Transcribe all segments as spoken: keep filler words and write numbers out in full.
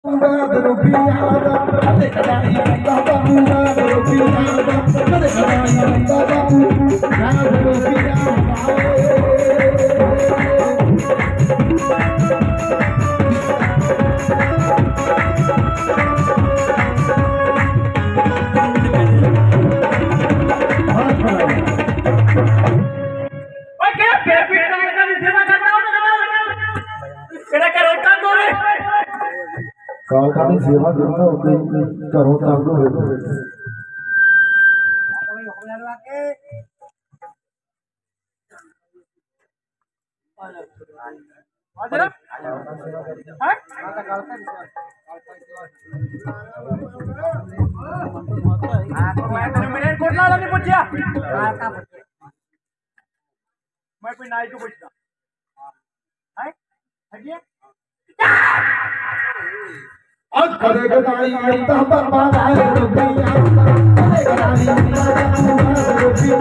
कालका की सेवा करता होते घरों तंग होए मैं कोई नाई को पूछता है आज करे गदाई अंता बर्बाद है रुपया करे गदाई अंता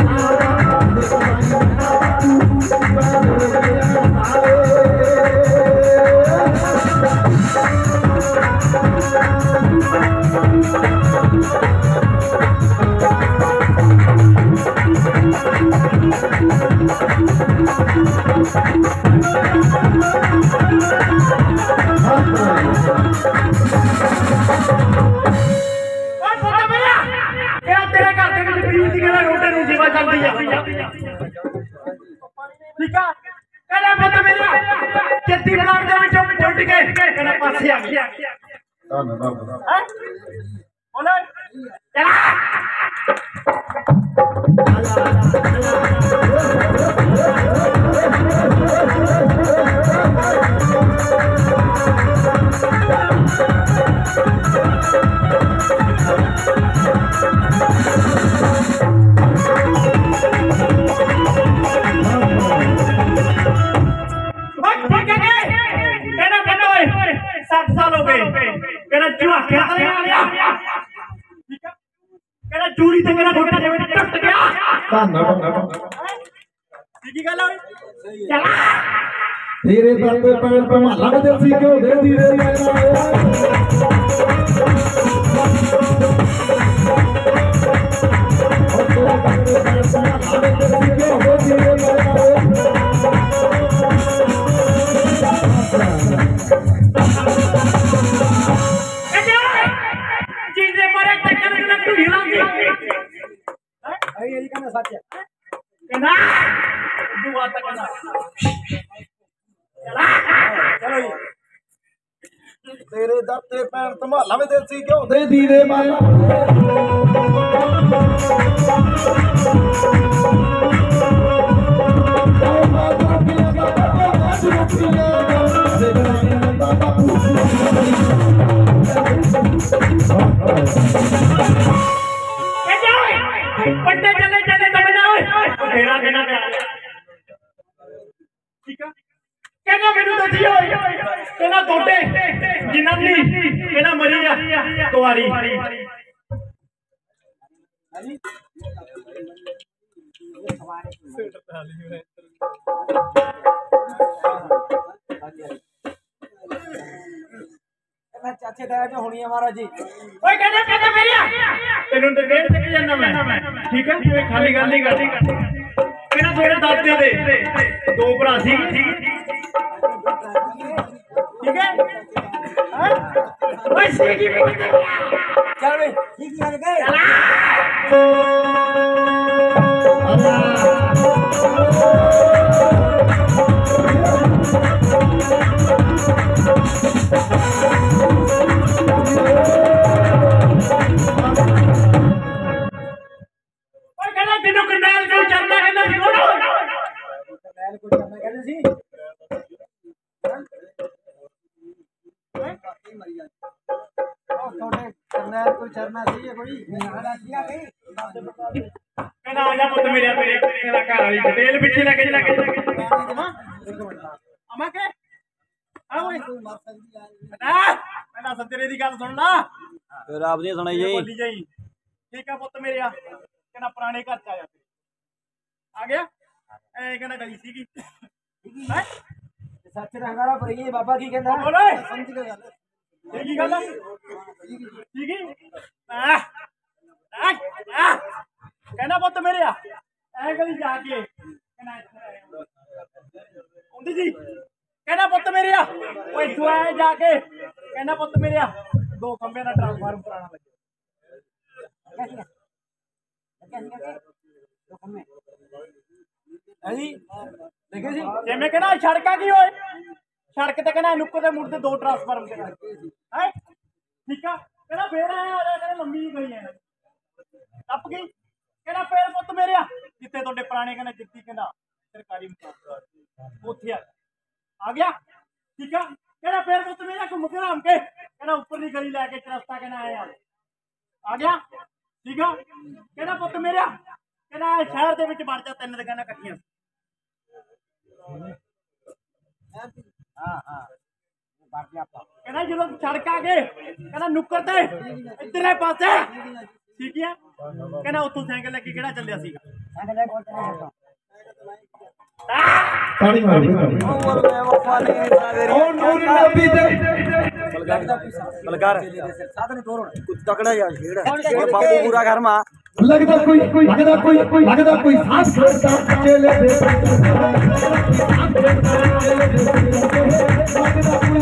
चूड़ी से मेरा घोटा टूट गया धीरे धीरे पैर पे माला के दिल सी क्यों दे धीरे तेरे दर ते पैर संभाला में देसी क्यों दे धीरे माला पट्टे चले चले चले तेरा देना ठीक है कहना मेनू दसियो कहना टोटे जिन्हां दी कहना मरी आ कुवारी चाचे दादा जो होनी है महाराज जी ओए कहना कहना मेरी आ तेनू ते डेढ़ से जाना मैं ठीक है तू खाली गल नहीं करदी कहना तेरे दादे दे दो भरा सी ठीक है हां ओए सीगी चल बे ठीक है गए ओए कहना तेनू कंडाल क्यों चलना कहना सी कौन कंडाल को चलना कहते सी कंडाल को चलना चाहिए कोई कहना आजा पुत मेरे मेरे मेरा घर वाली तेल पीछे लगे लगे अमा के आ ओए बता पहला सत्तरे दी गल सुन ला फिर आप नहीं सुनाई जी बोली जाई ठीक है पुत मेरे कहना पुराने घर च आया आ गया ए कहना गली सीगी है सच रंगारा पर ये बाबा की कहंदा बोले समझ के गल ਠੀਕ ਹੀ ਗੱਲ ਆ ਠੀਕ ਹੀ ਆ ਆ ਕਹਿੰਦਾ ਪੁੱਤ ਮੇਰੇ ਆ ਐ ਗਲੀ ਜਾ ਕੇ ਹੁੰਦੀ ਜੀ ਕਹਿੰਦਾ ਪੁੱਤ ਮੇਰੇ ਆ ਉਹ ਇੱਥੋਂ ਆਏ ਜਾ ਕੇ ਕਹਿੰਦਾ ਪੁੱਤ ਮੇਰੇ ਆ ਦੋ ਖੰਭਿਆਂ ਦਾ ਟਰਾਂਸਫਾਰਮ ਪੁਰਾਣਾ ਲੱਗਿਆ ਹਾਂਜੀ ਦੇਖੇ ਸੀ ਜਿਵੇਂ ਕਹਿੰਦਾ ਸੜਕਾਂ ਕੀ ਹੋਏ ਸੜਕ ਤੇ ਕਹਿੰਦਾ ਨੁੱਕ ਦੇ ਮੁੜ ਤੇ ਦੋ ਟਰਾਂਸਫਾਰਮ ਤੇ ਹੈ ਠੀਕ ਆ ਕਹਿੰਦਾ ਫੇਰ ਆਇਆ ਆ ਕਹਿੰਦਾ ਲੰਮੀ ਗਈ ਐ ਟੱਪ ਗਈ ਕਹਿੰਦਾ ਫੇਰ ਪੁੱਤ ਮੇਰੇ ਆ ਜਿੱਥੇ ਤੁਹਾਡੇ ਪੁਰਾਣੇ ਕਹਿੰਦਾ ਜਿੱਤੀ ਕਹਿੰਦਾ ਸਰਕਾਰੀ ਮੁਕਾਬਲਾ ਉੱਥੇ ਆ ਆ ਗਿਆ ਠੀਕ ਆ ਕਹਿੰਦਾ ਫੇਰ ਪੁੱਤ ਮੇਰਾ ਘੁੰਮ ਕੇ ਰਾਮ ਕੇ ਕਹਿੰਦਾ ਉੱਪਰ ਦੀ ਗਲੀ ਲੈ ਕੇ ਚਰਸਤਾ ਕਹਿੰਦਾ ਆਇਆ ਆ ਗਿਆ ਠੀਕ ਆ ਕਹਿੰਦਾ ਪੁੱਤ ਮੇਰਾ ਕਹਿੰਦਾ ਸ਼ਹਿਰ ਦੇ ਵਿੱਚ ਵੜ ਜਾ ਤਿੰਨ ਦੁਕਾਨਾਂ ਇਕੱਠੀਆਂ ਹਾਂ ਹਾਂ ਬਾਕੀ ਆਪਾਂ ਕਹਿੰਦਾ ਜਦੋਂ ਸੜਕ ਆ ਗਏ ਕਹਿੰਦਾ ਨੁੱਕਰ ਤੇ ਇੱਧਰਲੇ ਪਾਸੇ ਠੀਕ ਆ ਕਹਿੰਦਾ ਉੱਥੋਂ ਸਾਈਕਲ ਲੈ ਕੇ ਕਿਹੜਾ ਚੱਲਿਆ ਸੀਗਾ ਸਾਈਕਲ ਲੈ ਕੋਲ ਚੱਲਿਆ ਤਾੜੀ ਮਾਰ ਦੇ ਉਮਰ ਮੈਂ ਵਫਾ ਨਹੀਂ ਸਾਵੇਰੀ ਉਹ ਨੂਰ ਨਬੀ ਦੇ ਬਲਕਾਰ ਸਾਧਨ ਤੋਰਣ ਕੁੱਤ ਤਕੜਾ ਯਾਰ ਖੇੜ ਬਾਪੂ ਪੂਰਾ ਘਰ ਮਾ ਲੱਗਦਾ ਕੋਈ ਲੱਗਦਾ ਕੋਈ ਲੱਗਦਾ ਕੋਈ ਸਾਥ ਛੱਡਦਾ ਚੇਲੇ ਦੇ ਲੱਗਦਾ ਕੋਈ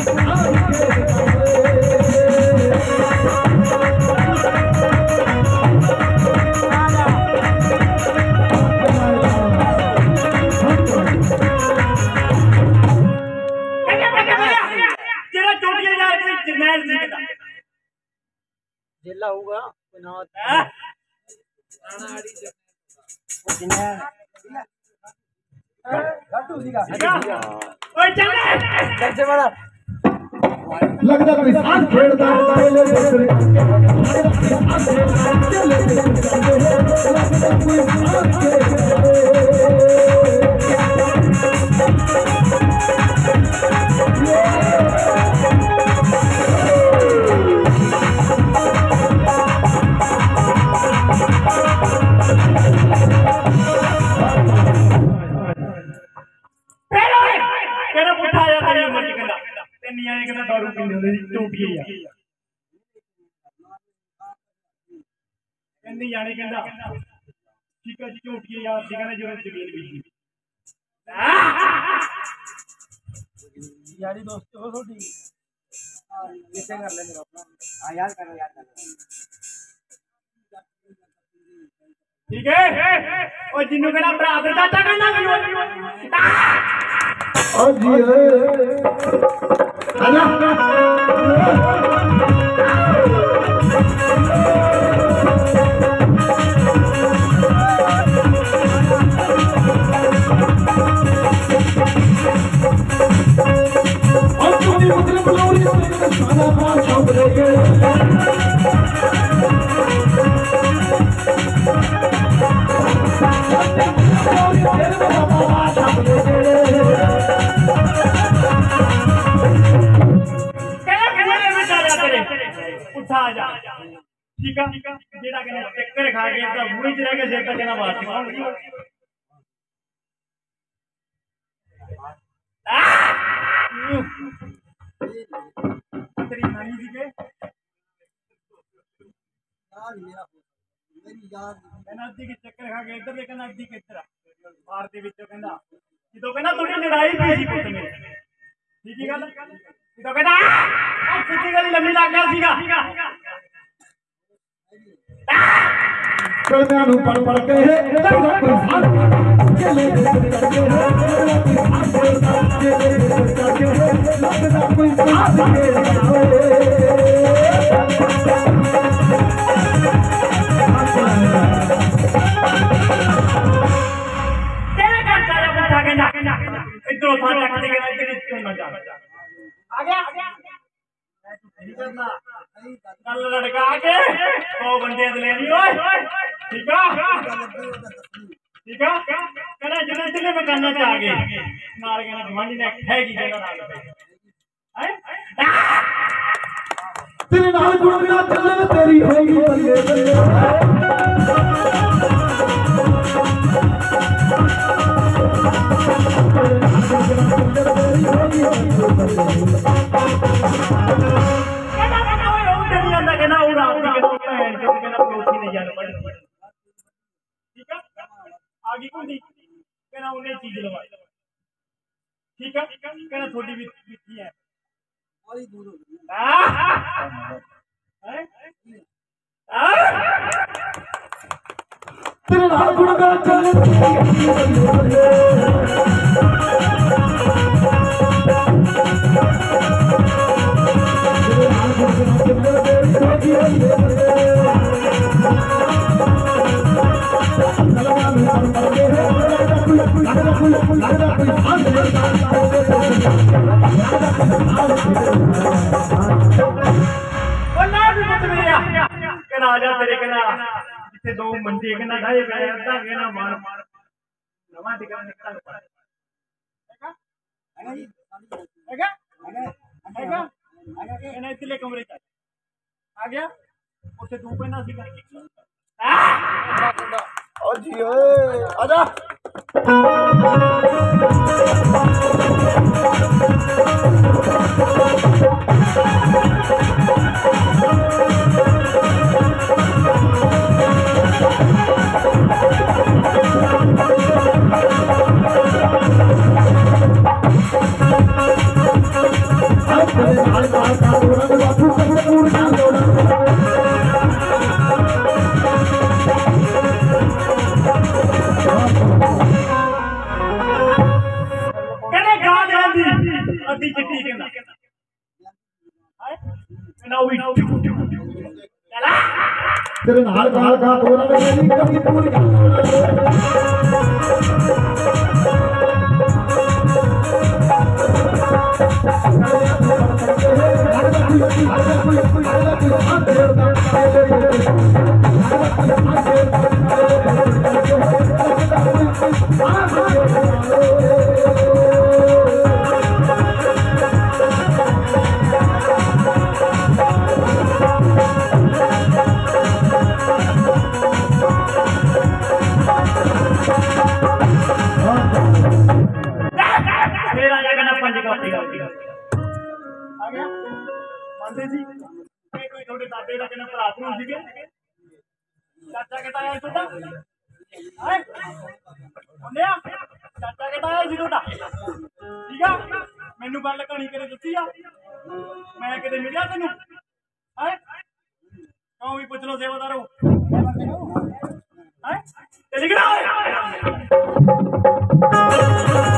ਜਿਹੜਾ ਚੋਟੀਆਂ ਯਾਰ ਕੋਈ ਜਰਨੈਲ ਸੀ ਕਹਿੰਦਾ ਜੇਲਾ ਹੋਊਗਾ ਕੋਈ ਨਾ ਹੈਂ? ਉਹ ਜਿੰਨਾ ਗੱਟੂ ਸੀਗਾ ਓਏ ਚੱਲ ਚੱਲ ਸੇ ਵਾਲਾ ਲੱਗਦਾ ਕੋਈ ਸਾਥ ਖੇਡਦਾ ਚੇਲੇ ਦੇ ਲੱਗਦਾ ਕੋਈ ਸਾਥ ਖੇਡਦਾ ਚੇਲੇ ਦੇ ਲੱਗਦਾ ਕੋਈ ਸਾਥ ਖੇਡਦਾ ਕਹਿੰਦਾ ਪੁੱਠਾ ਆ ਤੇਰੀ ਉਮਰ ਚ ਕਹਿੰਦਾ ਤੇ ਨਿਆਣੇ ਕਹਿੰਦਾ ਦਾਰੂ ਪੀਂਦੇ ਹੁੰਦੇ ਸੀ ਟੋਪੀ ਆ ਕਹਿੰਦੀ ਜਾਣੇ ਕਹਿੰਦਾ ਠੀਕ ਆ ਜੀ ਝੋਟੀਏ ਯਾਰ ਸੀ ਕਹਿੰਦਾ ਜਦੋਂ ਜ਼ਮੀਨ ਵੇਚੀ ਯਾਰੀ ਦੋਸਤ ਹੋ ਤੁਹਾਡੀ ਕਿੱਥੇ ਕਰ ਲੈਂਦੇ ਆਪਣਾ ਆ ਯਾਦ ਕਰੋ ਯਾਦ ਕਰੋ ਠੀਕ ਹੈ ਉਹ ਜਿੰਨੂੰ ਕਹਿੰਦਾ ਭਰਾ ਦਾ ਚਾਚਾ ਕਹਿੰਦਾ ਵੀ ਓ ਜੀ ਆਜਾ ਉਹ ਤੁਸੀਂ ਮਤਲਬ ਲੋਰੀ ਤੇ ਖਾਣਾ ਖਾ ਸ਼ੌਕ ਲੈ ਕੇ ਉੱਠਾ ਆ ਜਾ ਠੀਕ ਆ ਜਿਹੜਾ ਕਹਿੰਦਾ ਚੱਕਰ ਖਾ ਕੇ ਤਾਂ ਮੂੰਹ ਚ ਰਹਿ ਕੇ ਸਿਰ ਤੱਕ ਨਾ ਮਾਰ ਤੇਰੀ ਨਾਨੀ ਜੀ ਕੇ ਕਹਿੰਦਾ ਅੱਧੀ ਕਿ ਚੱਕਰ ਖਾ ਕੇ ਇੱਧਰ ਦੇ ਕਹਿੰਦਾ ਅੱਧੀ ਕਿ ਇੱਧਰ ਬਾਹਰ ਦੇ ਵਿੱਚੋਂ ਕਹਿੰਦਾ ਜਦੋਂ ਕਹਿੰਦਾ ਤੁਹਾਡੀ ਲੜਾਈ ਪਈ ਸੀ ਪੁੱਤ ਮੇਰੇ ਠੀਕ ਹੀ ਗੱਲ ਜਦੋਂ ਕਹਿੰਦਾ ਆ ਸਿੱਧੀ ਗਲੀ ਲੰਮੀ ਲੱਗ ਗਿਆ ਸੀਗਾ ਕਲਮਿਆਂ ਨੂੰ ਪੜ ਪੜ ਕੇ ਲੱਗਦਾ ਕੋਈ ਸਾਥ ਚੇਲੇ ਦੇ ਲੱਗਦਾ ਕੋਈ ਸਾਥ ਤੇਰੇ ਘਰ ਸਾਰਾ ਪੁੱਠਾ ਕਹਿੰਦਾ ਇਧਰੋਂ ਥਾਂ ਚੱਕ ਦੇ ਕਹਿੰਦਾ ਇੱਧਰ ਕਿਉਂ ਨਾ ਜਾ ਆ ਗਿਆ ਆ ਗਿਆ ਨਹੀਂ ਕਰਨਾ ਕੱਲ ਲੜਕਾ ਆ ਕੇ ਸੌ ਬੰਦੇ ਦੇ ਲੈਣੀ ਓਏ ਠੀਕ ਆ ਠੀਕ ਆ ਕਹਿੰਦਾ ਜਦੋਂ ਇੱਧਰਲੇ ਮਕਾਨਾਂ ਚ ਆ ਗਏ ਨਾਲ ਕਹਿੰਦਾ ਗਵਾਂਢੀ ਨੇ ਹੈਗੀ ਜਗ੍ਹਾ ਨਾਲ ਹੈ ਤੇਰੇ ਨਾਲ ਗੁਣਗੁਣਾ ਚੱਲੇ ਤੇਰੀ ਹੋਏਗੀ ਬੱਲੇ ਬੱਲੇ यार ठीक है आ गई कुंडी कहना उन्हें चीज लवाई ठीक है कहना थोड़ी भी बिकी है तेरे नाल गुणगान चले तेरे कहना जिथे दो मंजे कहना ढाए गए अद्धा कहना मार मार नवा टिका निकल हैगा हैगा हैगा इतने कमरे च आ गया उसे तू पहना सी ओ जी ओए आजा अद्धी चिट्टी कहना तेरे नाल गाल गा तो ना मेरी कभी पूरी चाचा कहता है छोटा चाचा कहता है जी छोटा ठीक है मैनू गल कहानी करे दसी आ मैं किते मिलिया तेनू है क्यों भी पुछ लो सेवादारो है चली गया